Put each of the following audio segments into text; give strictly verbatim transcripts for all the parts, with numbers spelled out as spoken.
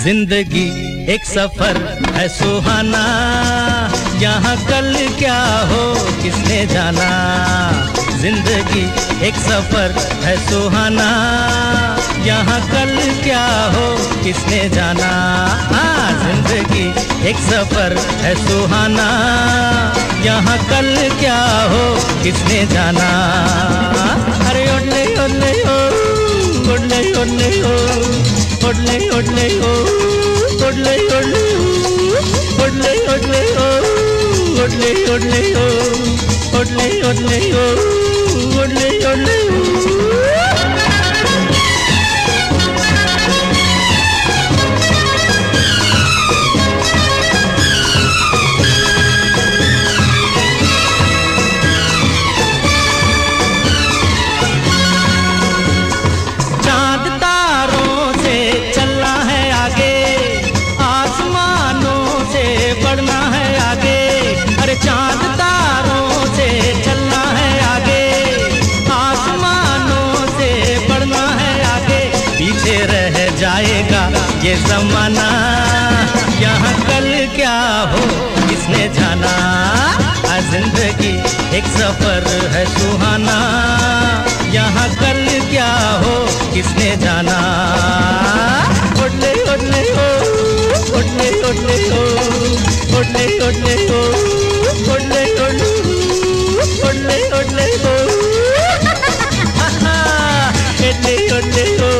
जिंदगी एक सफर है सुहाना, यहाँ कल क्या हो किसने जाना। जिंदगी एक सफर है सुहाना, यहाँ कल क्या हो किसने जाना। हाँ, जिंदगी एक सफर है सुहाना, यहाँ कल क्या हो किसने जाना। अरे ओडले ओडले ओ, ओडले ओडले ओ, ओडले ओडले ओ, ओडले ओडले ओ, ओडले ओडले ओ, ओडले ओडले ओ, ओडले ओडले ओ, ओडले ओडले ओ। चांद तारों से चलना है आगे, आसमानों से बढ़ना है आगे। पीछे रह जाएगा ये ज़माना, यहाँ कल क्या हो किसने जाना। जिंदगी एक सफर है सुहाना, यहाँ कल क्या हो किसने जाना। ओडले ओडले ओ, ओडले ओडले ओ, ओडले ओडले ओ, ओडले ओडले ओडले ओडले ओ, ओडले ओडले ओ।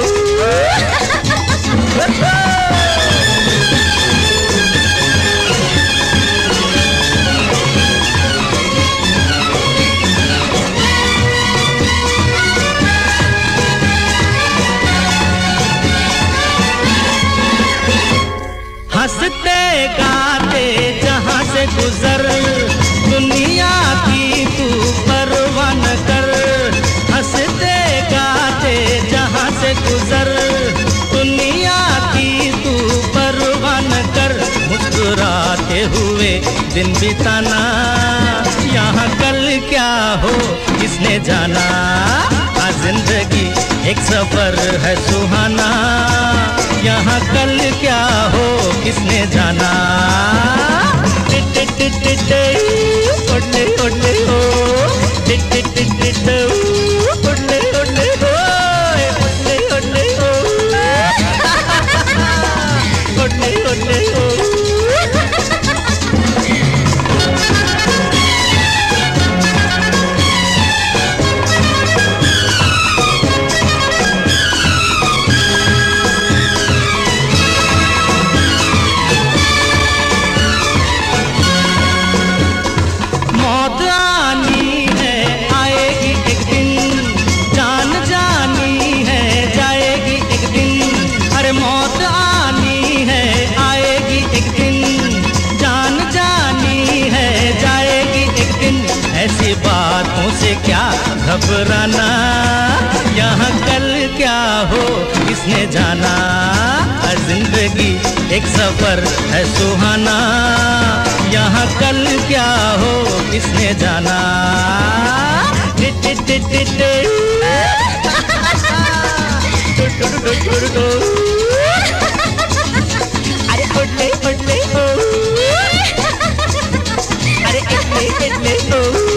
हंसते गाते जहाँ से गुजर, दुनिया की तू परवाह न कर। हंसते गाते जहाँ से गुजर, दुनिया की तू परवाह न कर। मुस्कुराते हुए दिन बिताना, यहाँ कल क्या हो किसने जाना। आ जिंदगी एक सफर है सुहाना, यहाँ कल क्या हो किसने जाना। ओडले ओडले ओ, ओडले ओडले ओ, ओडले ओडले ओ, ओडले ओडले ओ। मौत आनी है आएगी एक दिन, जान जानी है जाएगी एक दिन। ऐसी बातों से क्या घबराना, यहाँ कल क्या हो किसने जाना। जिंदगी एक सफर है सुहाना, यहाँ कल क्या हो किसने जाना। अरे ओडले ओडले ओ, अरे इडले इडले ओ।